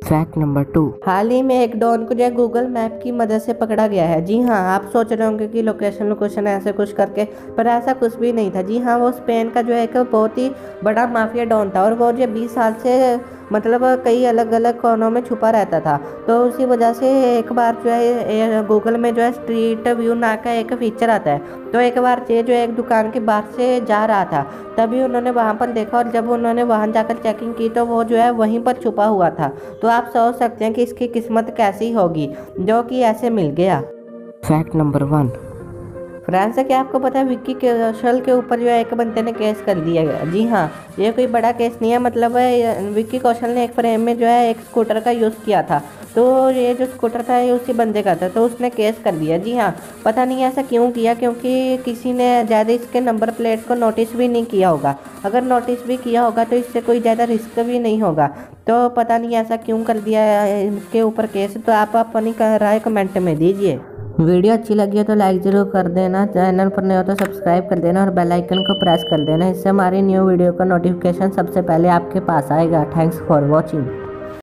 Fact number 2। हाल ही में एक don को जो है गूगल मैप की मदद से पकड़ा गया है। जी हाँ, आप सोच रहे होंगे कि लोकेशन ऐसे कुछ करके, पर ऐसा कुछ भी नहीं था। जी हाँ, वो स्पेन का जो है एक बहुत ही बड़ा माफिया डॉन था और वो जो 20 साल से मतलब कई अलग अलग कोनों में छुपा रहता था। तो उसी वजह से एक बार जो है गूगल में जो है स्ट्रीट व्यू नाम का एक फीचर आता है। तो एक बार ये जो है एक दुकान के बाहर से जा रहा था, तभी उन्होंने वहाँ पर देखा और जब उन्होंने वहाँ जाकर चेकिंग की तो वो जो है वहीं पर छुपा हुआ था। तो आप सोच सकते हैं कि इसकी किस्मत कैसी होगी जो कि ऐसे मिल गया। Fact number 1। फ्रांस से क्या आपको पता है विक्की कौशल के ऊपर जो है एक बंदे ने केस कर दिया गया। जी हाँ, ये कोई बड़ा केस नहीं है, मतलब है विक्की कौशल ने एक फ्रेम में जो है एक स्कूटर का यूज़ किया था। तो ये जो स्कूटर था ये उसी बंदे का था, तो उसने केस कर दिया। जी हाँ, पता नहीं ऐसा क्यों किया, क्योंकि किसी ने ज़्यादा इसके नंबर प्लेट को नोटिस भी नहीं किया होगा। अगर नोटिस भी किया होगा तो इससे कोई ज़्यादा रिस्क भी नहीं होगा। तो पता नहीं ऐसा क्यों कर दिया है इसके ऊपर केस। तो आप अपनी राय कमेंट में दीजिए। वीडियो अच्छी लगी हो तो लाइक ज़रूर कर देना, चैनल पर नए हो तो सब्सक्राइब कर देना और बेल आइकन को प्रेस कर देना। इससे हमारी न्यू वीडियो का नोटिफिकेशन सबसे पहले आपके पास आएगा। Thanks for watching.